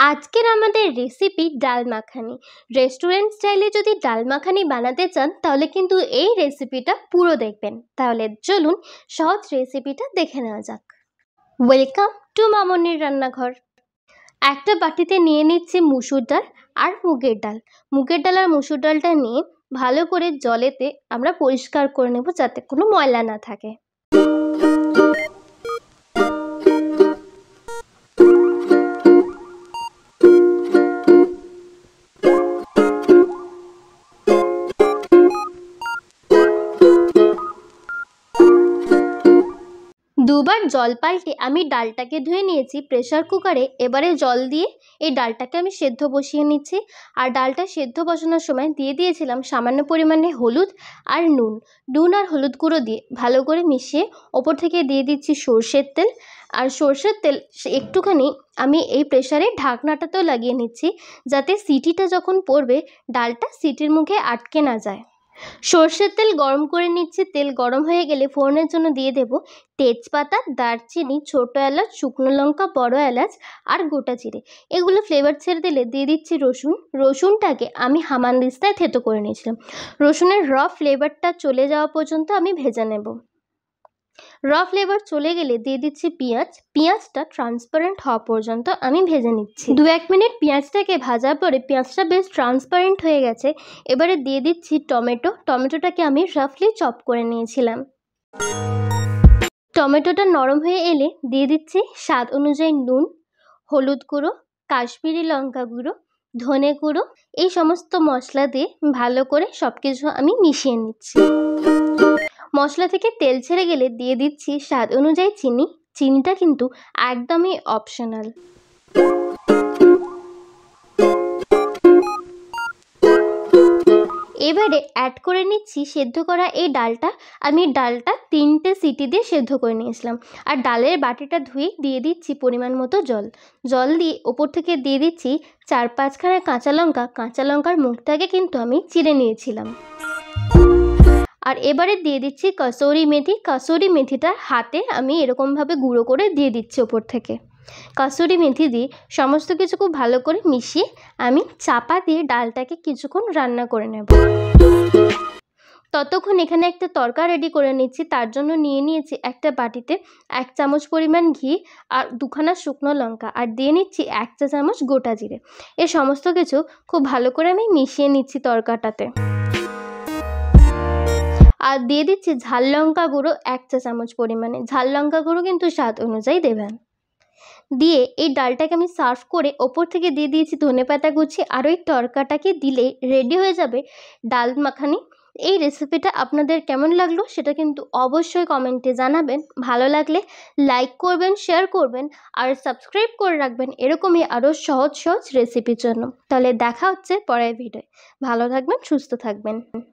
আজকের আমাদের রেসিপি ডাল মাখানি। রেস্টুরেন্ট স্টাইলে যদি ডাল মাখানি বানাতে চান তাহলে কিন্তু এই রেসিপিটা পুরো দেখবেন। তাহলে চলুন সহজ রেসিপিটা দেখে নেওয়া যাক। ওয়েলকাম টু মামনির রান্নাঘর। একটা বাটিতে নিয়ে নিচ্ছি মুসুর ডাল আর মুগের ডাল। মুগের ডাল আর মুসুর ডালটা নিয়ে ভালো করে জলেতে আমরা পরিষ্কার করে নেব যাতে কোনো ময়লা না থাকে। দুবার জল পাল্টে আমি ডালটাকে ধুয়ে নিয়েছি প্রেসার কুকারে। এবারে জল দিয়ে এই ডালটাকে আমি সেদ্ধ বসিয়ে নিচ্ছি। আর ডালটা সেদ্ধ বসানোর সময় দিয়ে দিয়েছিলাম সামান্য পরিমাণে হলুদ আর নুন আর হলুদ গুঁড়ো দিয়ে ভালো করে মিশিয়ে ওপর থেকে দিয়ে দিচ্ছি সর্ষের তেল। আর সর্ষের তেল একটুখানি আমি এই প্রেসারে ঢাকনাটাতেও লাগিয়ে নিচ্ছি যাতে সিটিটা যখন পড়বে ডালটা সিটির মুখে আটকে না যায়। সর্ষের তেল গরম করে নিচ্ছি। তেল গরম হয়ে গেলে ফোড়নের জন্য দিয়ে দেব তেজপাতা, দারচিনি, ছোটো এলাচ, শুকনো লঙ্কা, বড় এলাচ আর গোটা জিরে। এগুলো ফ্লেভার ছেড়ে দিলে দিয়ে দিচ্ছি রসুনটাকে আমি হামানদিস্তায় থেতো করে নিয়েছিলাম। রসুনের র ফ্লেভারটা চলে যাওয়া পর্যন্ত আমি ভেজে নেব। র ফ্লেভার চলে গেলে দিয়ে দিচ্ছি পেঁয়াজটা ট্রান্সপারেন্ট হওয়া পর্যন্ত আমি ভেজে নিচ্ছি। 2-1 মিনিট পেঁয়াজটাকে ভাজার পরে পেঁয়াজটা বেশ ট্রান্সপারেন্ট হয়ে গেছে। এবারে দিয়ে দিচ্ছি টমেটোটাকে আমি রাফলি চপ করে নিয়েছিলাম। টমেটোটা নরম হয়ে এলে দিয়ে দিচ্ছি স্বাদ অনুযায়ী নুন, হলুদ গুঁড়ো, কাশ্মীরি লঙ্কা গুঁড়ো, ধনে গুঁড়ো। এই সমস্ত মশলা দিয়ে ভালো করে সব কিছু আমি মিশিয়ে নিচ্ছি। মশলা থেকে তেল ছেড়ে গেলে দিয়ে দিচ্ছি স্বাদ অনুযায়ী চিনিটা কিন্তু একদমই অপশনাল। এবারে অ্যাড করে নিচ্ছি সেদ্ধ করা এই ডালটা। আমি ডালটা 3টে সিটি দিয়ে সেদ্ধ করে নিয়েছিলাম। আর ডালের বাটিটা ধুয়ে দিয়ে দিচ্ছি পরিমাণ মতো জল দিয়ে ওপর থেকে দিয়ে দিচ্ছি 4-5খানা কাঁচা লঙ্কার মুখটাকে কিন্তু আমি চিড়ে নিয়েছিলাম। আর এবারে দিয়ে দিচ্ছি কাসুরি মেথিটা হাতে আমি এরকমভাবে গুঁড়ো করে দিয়ে দিচ্ছি ওপর থেকে। কাসুরি মেথি দিয়ে সমস্ত কিছু খুব ভালো করে মিশিয়ে আমি চাপা দিয়ে ডালটাকে কিছুক্ষণ রান্না করে নেব। ততক্ষণ এখানে একটা তড়কা রেডি করে নিচ্ছি। তার জন্য নিয়ে নিয়েছি একটা বাটিতে 1 চামচ পরিমাণ ঘি আর 2খানা শুকনো লঙ্কা আর দিয়ে নিচ্ছি 1 চা চামচ গোটা জিরে। এই সমস্ত কিছু খুব ভালো করে আমি মিশিয়ে নিচ্ছি তড়কাটাতে। আর দিয়ে দিচ্ছি ঝাল লঙ্কা গুঁড়ো 1 চা চামচ পরিমাণে। ঝাল লঙ্কা গুঁড়ো কিন্তু স্বাদ অনুযায়ী দেবেন। দিয়ে এই ডালটাকে আমি সার্ভ করে ওপর থেকে দিয়ে দিয়েছি ধনেপাতা কুচি। আর ওই তড়কাটাকে দিলে রেডি হয়ে যাবে ডাল মাখানি। এই রেসিপিটা আপনাদের কেমন লাগলো সেটা কিন্তু অবশ্যই কমেন্টে জানাবেন। ভালো লাগলে লাইক করবেন, শেয়ার করবেন আর সাবস্ক্রাইব করে রাখবেন এরকমই আরও সহজ রেসিপির জন্য। তাহলে দেখা হচ্ছে পরের ভিডিওয়। ভালো থাকবেন, সুস্থ থাকবেন।